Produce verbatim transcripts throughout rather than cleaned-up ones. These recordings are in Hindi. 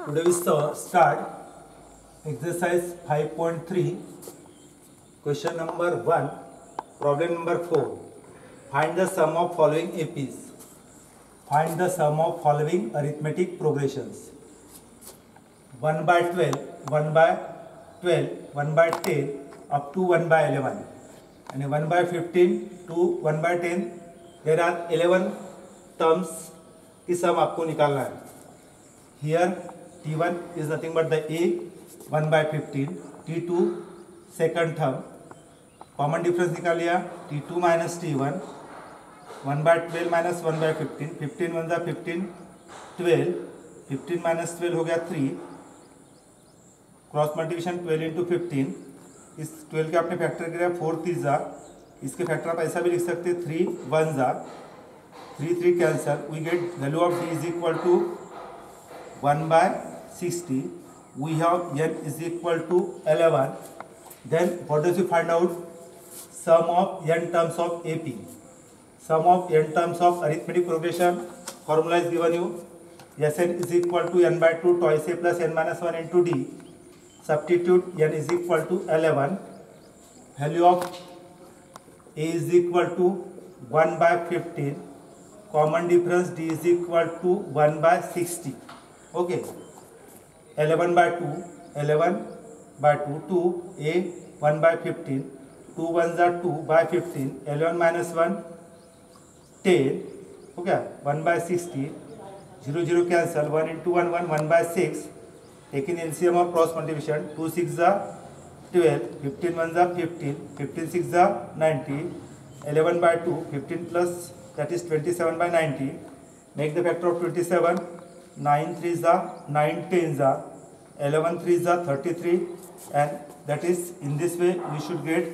Today we start exercise five point three, question number one, problem number four. Find the sum of following A Ps. Find the sum of following arithmetic progressions. one by twelve, one by twelve, one by ten up to one by eleven. And one by fifteen to one by ten. There are eleven terms की sum आपको निकालना है. Here T one is nothing but the A, one by fifteen, T two second term, common difference निकाल लिया, T two minus T one, one by twelve minus one by fifteen, fifteen one जा fifteen, twelve, fifteen minus twelve हो गया three, cross multiplication twelve into fifteen, इस twelve के आपने फैक्टर किया four तीस जा, इसके फैक्टर आप ऐसा भी लिख सकते हैं three one जा, three three cancel, we get value of D is equal to one by sixty. We have n is equal to eleven. Then what does you find out? Sum of n terms of A P. Sum of n terms of arithmetic progression. Formula is given you. Sn is equal to n by two twice a plus n minus one into d. Substitute n is equal to eleven. Value of a is equal to one by fifteen. Common difference d is equal to one by sixty. Okay. eleven by two, eleven by two, two, a, one by fifteen, two ones are two by fifteen, eleven minus one, ten, okay, one by sixty, zero, zero cancel, one into one, one, one by six, taking L C M of cross multiplication, two six are twelve, fifteen ones are fifteen, fifteen six are ninety, eleven by two, fifteen plus, that is twenty-seven by ninety, make the factor of twenty-seven, nine threes are nine tens are eleven threes are thirty-three, and that is in this way we should get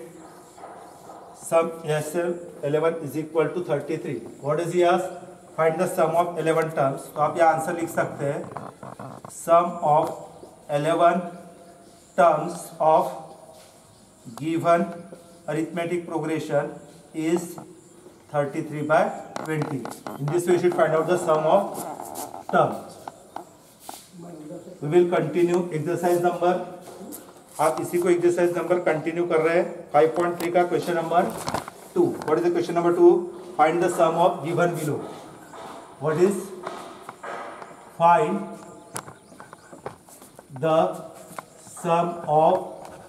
sum S L eleven is equal to thirty-three. What does he ask? Find the sum of eleven terms. तो आप यहाँ आंसर लिख सकते हैं sum of eleven terms of given arithmetic progression is thirty-three by twenty. In this way you should find out the sum of terms. We will continue exercise number. आप इसी को exercise number continue कर रहे हैं. five point three का question number two. What is the question number two? Find the sum of given below. What is? Find the sum of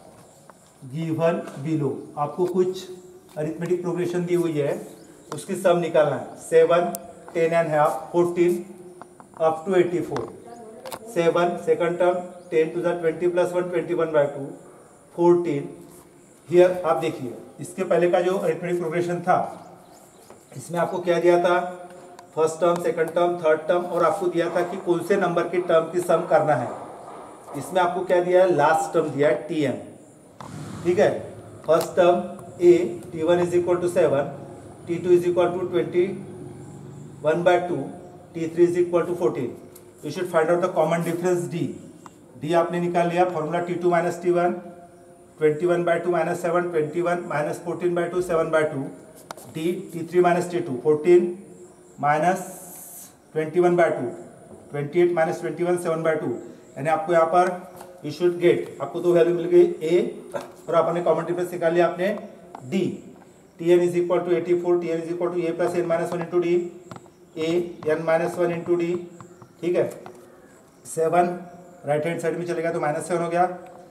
given below. आपको कुछ arithmetic progression दी हुई है, उसकी sum निकालना है. seven, ten and half, fourteen up to eighty-four. seven second term, ten to the twenty plus one, twenty-one by two, fourteen. Here आप देखिए इसके पहले का जो arithmetic progression था, इसमें आपको क्या दिया था? First term, second term, third term, और आपको दिया था कि कौन से नंबर की टर्म की सम करना है. इसमें आपको क्या दिया है? लास्ट टर्म दिया है टी एम. ठीक है. First term A, T one is equal to seven, T two is equal to twenty one by two, T three is equal to fourteen. You should find out the common difference D. D आपने निकाल लिया. Formula T two minus T one, twenty-one by two minus seven, twenty-one minus fourteen by two, seven by two. D T three minus T two, fourteen minus twenty-one by two, twenty-eight minus twenty-one, seven by two. यानी आपको यहाँ पर you should get, आपको दो वैल्यू मिल गई A और आपने कॉमन डिफरेंस निकाल लिया आपने D. Tn is equal to eighty-four, Tn is equal to A plus n minus one into D, A n minus one into D. ठीक है. सेवन राइट हैंड साइड में चलेगा तो माइनस सेवन हो गया.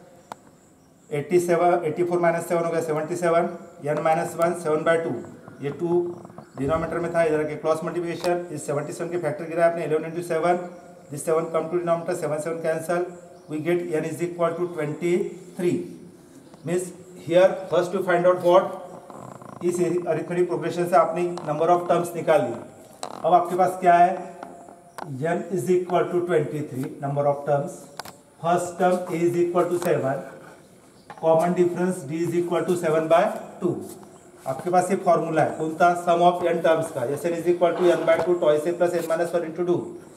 Eighty seven eighty four minus seven हो गया seventy seven. N minus one, seven by two, ये टू डिनोमीटर में था, इधर के क्रॉस मल्टीप्लिकेशन, इस सेवेंटी सेवन के फैक्टर गिरा आपने eleven into seven, this seven come to denominator, seven seven cancel, we get N is equal to twenty three. Means here first to find out what. इस अरिथमेटिक प्रोग्रेशन से आपने नंबर ऑफ टर्म्स निकाल ली. अब आपके पास क्या है? n is equal to twenty-three, number of terms. First term a is equal to seven. Common difference d is equal to seven by two. आपके पास ये फॉर्मूला है कौन सा? sum of n terms का. Sn is equal to n by two twice a plus n minus one into two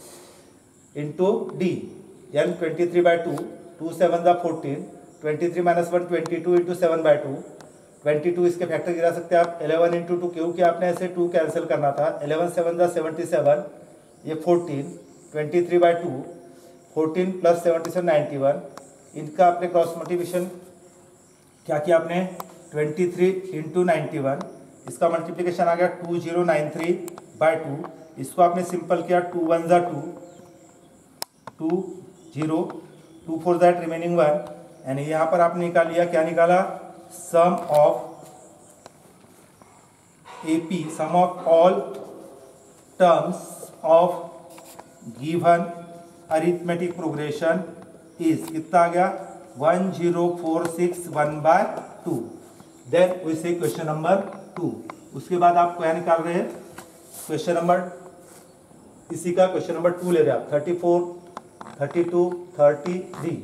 into d. n twenty-three by two, two seven are fourteen, twenty-three minus one, twenty-two into seven by two, twenty-two इसके फैक्टर गिरा सकते हैं आप. eleven into two, क्योंकि आपने ऐसे two कैंसिल करना था. eleven seven are seventy-seven, ये fourteen, twenty-three by two, fourteen plus seventy seven ninety one, इनका आपने क्रॉस मल्टीप्लिकेशन क्या किया आपने twenty three into ninety one, इसका मल्टीप्लिकेशन आ गया two zero nine three by two, इसको आपने सिंपल किया टू वन ज़ा two, two zero, two four ज़ाट रिमेनिंग वन, यानी यहाँ पर आपने निकाल लिया, क्या निकाला, sum of A P, sum of all terms of given arithmetic progression is कितना आ गया one zero four six one by two. Then we see question number two. उसके बाद आप क्या निकाल रहे हैं, क्वेश्चन नंबर इसी का क्वेश्चन नंबर टू ले रहे हैं आप, thirty four, thirty two, thirty three,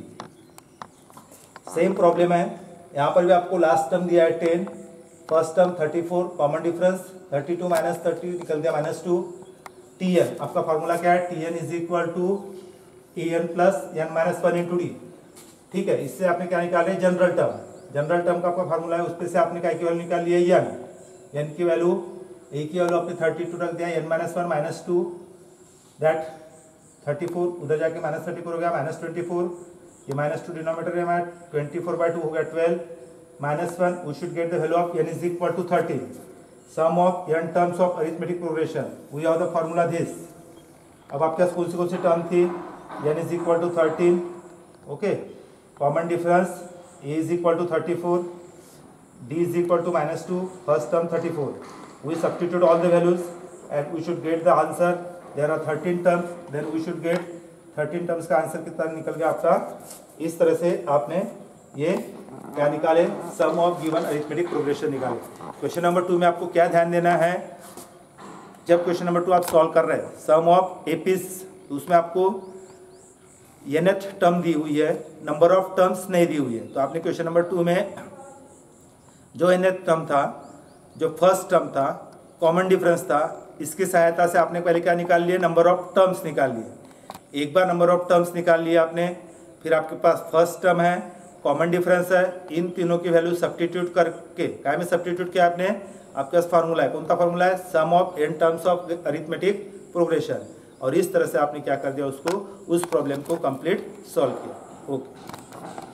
same problem है। यहाँ पर भी आपको लास्ट टर्म दिया है ten, first term thirty four, common difference thirty two minus thirty निकल दिया माइनस टू, टी एन आपका फॉर्मूला क्या है, T N is equal to A N plus N minus one into D. ठीक है, इससे आपने क्या निकाले, जनरल टर्म, जनरल टर्म का आपका फॉर्मूला है, उसपे से आपने क्या की वैल्यू निकाल लिया एन, एन की वैल्यू, ए की वैल्यू आपने थर्टी टू रख दिया, N minus one minus two, that thirty four, उधर जाके माइनस थर्टी फोर हो गया माइनस ट्वेंटी फोर, ये माइनस टू डिनोमीटर है हमारा, ट्वेंटी फोर बाई टू हो गया twelve, minus one, we should get the value of N is equal to thirteen, sum of N terms of arithmetic progression, we have the formula this. अब आपके पास कौन सी कौन सी टर्म थी, N is equal to thirteen, okay, common difference A is equal to thirty four, D is equal to minus two, first term thirty four, we substitute all the values and we should get the answer, there are thirteen terms, then we should get thirteen terms का आंसर कितना निकल गया आपका। इस तरह से आपने ये क्या निकाले, sum of given arithmetic progression निकाले। क्वेश्चन नंबर टू में आपको क्या ध्यान देना है, जब क्वेश्चन नंबर टू आप सॉल्व कर रहे हैं, सम ऑफ एपिस, तो उसमें आपको एनथ टर्म दी हुई है, नंबर ऑफ टर्म्स नहीं दी हुई है, तो आपने क्वेश्चन नंबर टू में जो एनथ टर्म था, जो फर्स्ट टर्म था, कॉमन डिफरेंस था, इसकी सहायता से आपने पहले क्या निकाल लिए, नंबर ऑफ टर्म्स निकाल लिए। एक बार नंबर ऑफ टर्म्स निकाल लिए आपने, फिर आपके पास फर्स्ट टर्म है, कॉमन डिफरेंस है, इन तीनों की वैल्यू सब्स्टिट्यूट करके, क्या में सब्स्टिट्यूट किया आपने, आपके पास फार्मूला है, कौन सा फार्मूला है, sum of N terms of arithmetic progression, और इस तरह से आपने क्या कर दिया, उसको उस प्रॉब्लम को कंप्लीट सॉल्व किया। ओके।